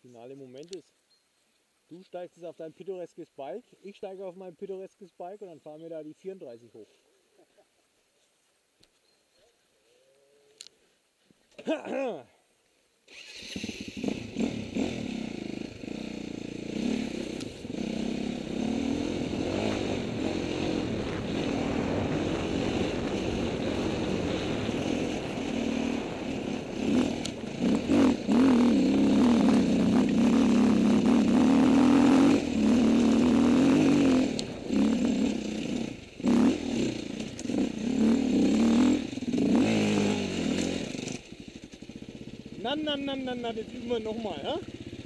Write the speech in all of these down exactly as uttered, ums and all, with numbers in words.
finale Moment ist, du steigst jetzt auf dein pittoreskes Bike, ich steige auf mein pittoreskes Bike und dann fahren wir da die vierunddreißig hoch. Na, na, na, na, na, das üben wir nochmal, ja?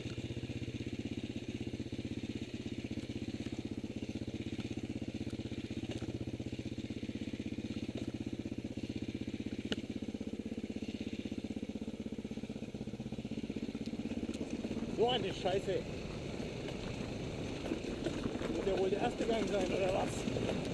So eine Scheiße. Das muss ja wohl der erste Gang sein, oder was?